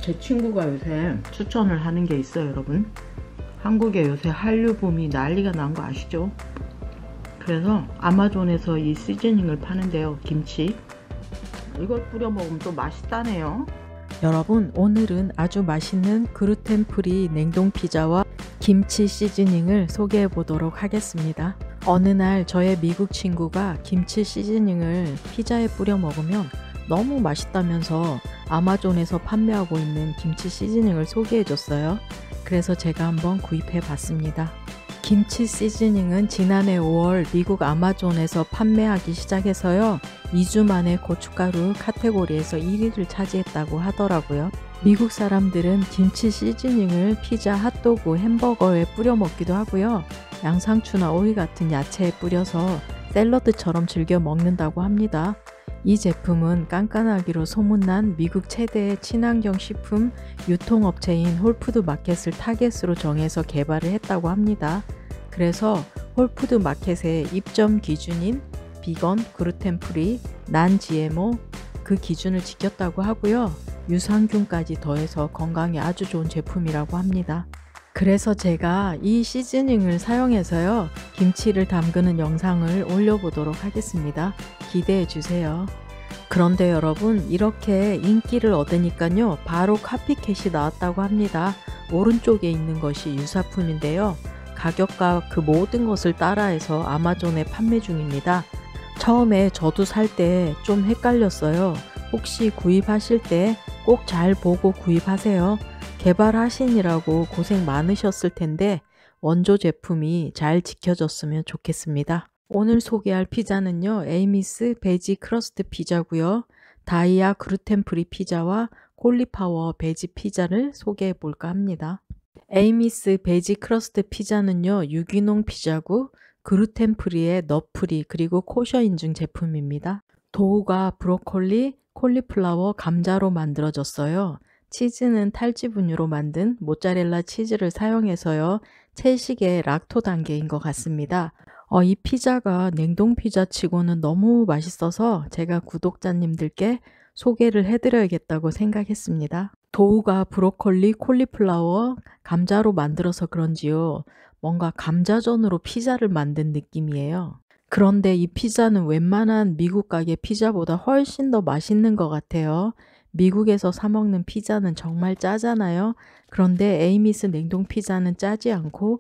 제 친구가 요새 추천을 하는 게 있어요, 여러분. 한국에 요새 한류 붐이 난리가 난 거 아시죠? 그래서 아마존에서 이 시즈닝을 파는데요, 김치. 이걸 뿌려 먹으면 또 맛있다네요. 여러분, 오늘은 아주 맛있는 글루텐 프리 냉동 피자와 김치 시즈닝을 소개해 보도록 하겠습니다. 어느 날 저의 미국 친구가 김치 시즈닝을 피자에 뿌려 먹으면 너무 맛있다면서 아마존에서 판매하고 있는 김치 시즈닝을 소개해 줬어요. 그래서 제가 한번 구입해 봤습니다. 김치 시즈닝은 지난해 5월 미국 아마존에서 판매하기 시작해서요, 2주 만에 고춧가루 카테고리에서 1위를 차지했다고 하더라고요. 미국 사람들은 김치 시즈닝을 피자, 핫도그, 햄버거에 뿌려 먹기도 하고요, 양상추나 오이 같은 야채에 뿌려서 샐러드처럼 즐겨 먹는다고 합니다. 이 제품은 깐깐하기로 소문난 미국 최대의 친환경 식품 유통업체인 홀푸드 마켓을 타겟으로 정해서 개발을 했다고 합니다. 그래서 홀푸드 마켓의 입점 기준인 비건, 글루텐 프리, 난 GMO 그 기준을 지켰다고 하고요. 유산균까지 더해서 건강에 아주 좋은 제품이라고 합니다. 그래서 제가 이 시즈닝을 사용해서요, 김치를 담그는 영상을 올려보도록 하겠습니다. 기대해 주세요. 그런데 여러분, 이렇게 인기를 얻으니까요, 바로 카피캣이 나왔다고 합니다. 오른쪽에 있는 것이 유사품인데요, 가격과 그 모든 것을 따라해서 아마존에 판매 중입니다. 처음에 저도 살 때 좀 헷갈렸어요. 혹시 구입하실 때 꼭 잘 보고 구입하세요. 개발하시느라고 고생 많으셨을 텐데 원조 제품이 잘 지켜졌으면 좋겠습니다. 오늘 소개할 피자는요, 에이미스 베지 크러스트 피자고요. 다이아 글루텐 프리 피자와 콜리파워 베지 피자를 소개해 볼까 합니다. 에이미스 베지 크러스트 피자는요, 유기농 피자고 글루텐 프리의 넛 프리 그리고 코셔 인증 제품입니다. 도우가 브로콜리, 콜리플라워, 감자로 만들어졌어요. 치즈는 탈지 분유로 만든 모짜렐라 치즈를 사용해서요, 채식의 락토 단계인 것 같습니다. 이 피자가 냉동 피자 치고는 너무 맛있어서 제가 구독자님들께 소개를 해드려야겠다고 생각했습니다. 도우가 브로콜리, 콜리플라워, 감자로 만들어서 그런지요, 뭔가 감자전으로 피자를 만든 느낌이에요. 그런데 이 피자는 웬만한 미국 가게 피자보다 훨씬 더 맛있는 것 같아요. 미국에서 사 먹는 피자는 정말 짜잖아요. 그런데 에이미스 냉동 피자는 짜지 않고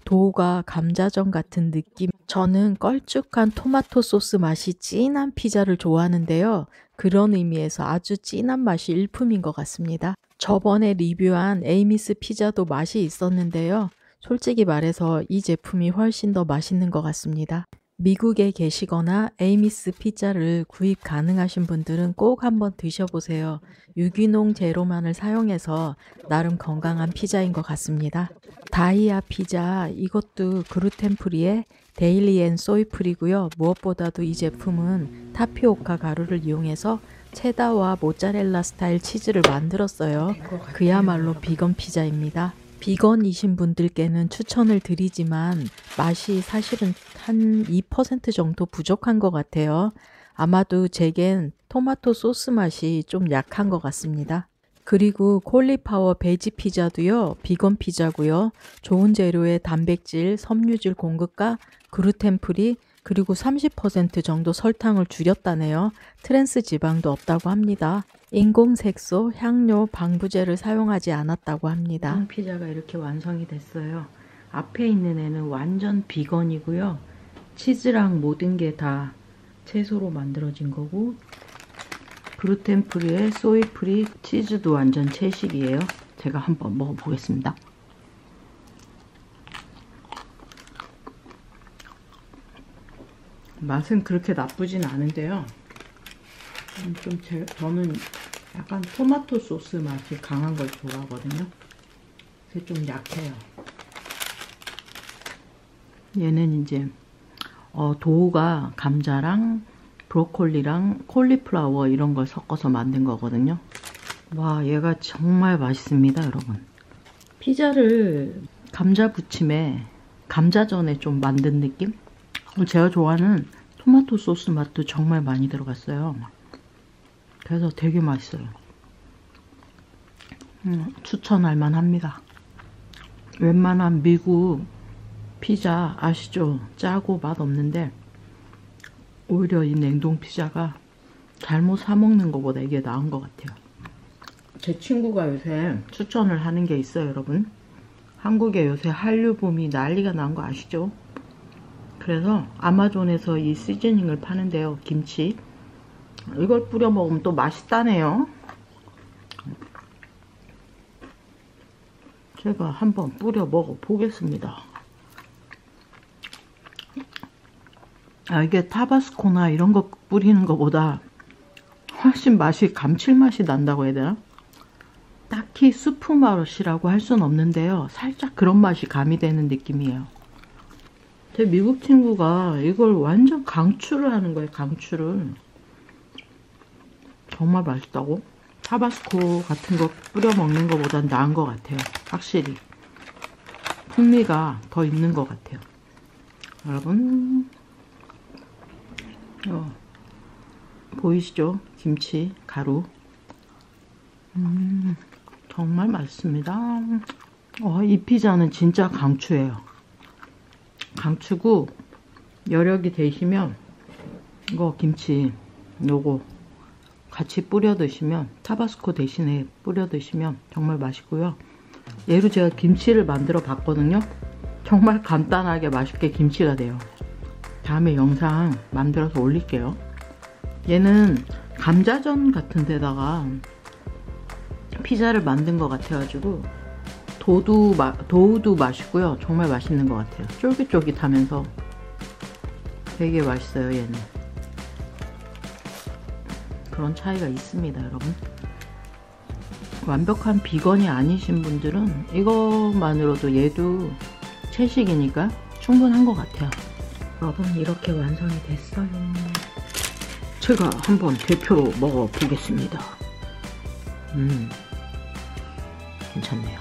도우가 감자전 같은 느낌. 저는 걸쭉한 토마토 소스 맛이 진한 피자를 좋아하는데요, 그런 의미에서 아주 진한 맛이 일품인 것 같습니다. 저번에 리뷰한 에이미스 피자도 맛이 있었는데요, 솔직히 말해서 이 제품이 훨씬 더 맛있는 것 같습니다. 미국에 계시거나 에이미스 피자를 구입 가능하신 분들은 꼭 한번 드셔보세요. 유기농 재료만을 사용해서 나름 건강한 피자인 것 같습니다. 다이아 피자, 이것도 글루텐 프리의 데일리 앤 소이 프리고요. 무엇보다도 이 제품은 타피오카 가루를 이용해서 체다와 모짜렐라 스타일 치즈를 만들었어요. 그야말로 비건 피자입니다. 비건이신 분들께는 추천을 드리지만 맛이 사실은 한 2% 정도 부족한 것 같아요. 아마도 제겐 토마토 소스 맛이 좀 약한 것 같습니다. 그리고 콜리파워 베지 피자도요, 비건 피자고요. 좋은 재료의 단백질, 섬유질 공급과 글루텐 프리, 그리고 30% 정도 설탕을 줄였다네요. 트랜스 지방도 없다고 합니다. 인공색소, 향료, 방부제를 사용하지 않았다고 합니다. 피자가 이렇게 완성이 됐어요. 앞에 있는 애는 완전 비건이고요. 치즈랑 모든 게 다 채소로 만들어진 거고, 글루텐 프리에 소이 프리, 치즈도 완전 채식이에요. 제가 한번 먹어보겠습니다. 맛은 그렇게 나쁘진 않은데요, 저는 약간 토마토 소스 맛이 강한 걸 좋아하거든요. 그게 좀 약해요. 얘는 이제 도우가 감자랑 브로콜리랑 콜리플라워 이런 걸 섞어서 만든 거거든요. 와, 얘가 정말 맛있습니다, 여러분. 피자를 감자 부침에 감자전에 좀 만든 느낌? 제가 좋아하는 토마토 소스 맛도 정말 많이 들어갔어요. 그래서 되게 맛있어요. 추천할 만합니다. 웬만한 미국 피자 아시죠? 짜고 맛없는데 오히려 이 냉동 피자가 잘못 사 먹는 것보다 이게 나은 것 같아요. 제 친구가 요새 추천을 하는 게 있어요, 여러분. 한국에 요새 한류 붐이 난리가 난 거 아시죠? 그래서 아마존에서 이 시즈닝을 파는데요, 김치. 이걸 뿌려 먹으면 또 맛있다네요. 제가 한번 뿌려 먹어 보겠습니다. 이게 타바스코나 이런 거 뿌리는 것보다 훨씬 맛이 감칠맛이 난다고 해야 되나? 딱히 스프 맛이라고 할 순 없는데요, 살짝 그런 맛이 가미되는 느낌이에요. 제 미국 친구가 이걸 완전 강추를 하는 거예요. 강추를. 정말 맛있다고? 타바스코 같은 거 뿌려 먹는 것보단 나은 것 같아요. 확실히 풍미가 더 있는 것 같아요. 여러분 보이시죠? 김치 가루. 정말 맛있습니다. 이 피자는 진짜 강추예요. 강추고 여력이 되시면 이거 김치 요거 같이 뿌려 드시면, 타바스코 대신에 뿌려 드시면 정말 맛있고요. 얘로 제가 김치를 만들어 봤거든요. 정말 간단하게 맛있게 김치가 돼요. 다음에 영상 만들어서 올릴게요. 얘는 감자전 같은 데다가 피자를 만든 것 같아가지고 도우도 맛있고요. 정말 맛있는 것 같아요. 쫄깃쫄깃하면서 되게 맛있어요, 얘는. 그런 차이가 있습니다, 여러분. 완벽한 비건이 아니신 분들은 이것만으로도 얘도 채식이니까 충분한 것 같아요. 여러분, 이렇게 완성이 됐어요. 제가 한번 대표로 먹어보겠습니다. 괜찮네요.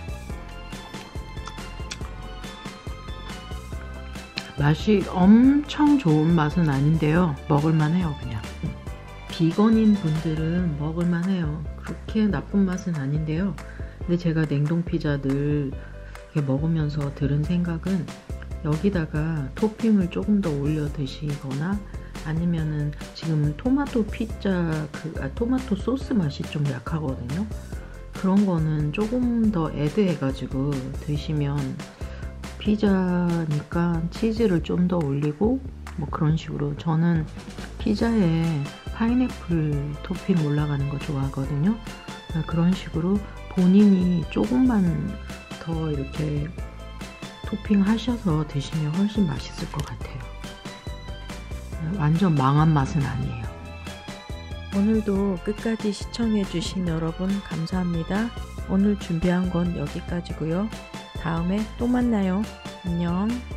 맛이 엄청 좋은 맛은 아닌데요, 먹을만해요. 그냥 비건인 분들은 먹을만해요. 그렇게 나쁜 맛은 아닌데요. 근데 제가 냉동 피자들 먹으면서 들은 생각은 여기다가 토핑을 조금 더 올려 드시거나 아니면은 지금 토마토 피자 토마토 소스 맛이 좀 약하거든요. 그런 거는 조금 더 애드해가지고 드시면, 피자니까 치즈를 좀 더 올리고 뭐 그런 식으로. 저는 피자에 파인애플 토핑 올라가는 거 좋아하거든요. 그런 식으로 본인이 조금만 더 이렇게 토핑 하셔서 드시면 훨씬 맛있을 것 같아요. 완전 망한 맛은 아니에요. 오늘도 끝까지 시청해주신 여러분 감사합니다. 오늘 준비한 건 여기까지고요. 다음에 또 만나요. 안녕.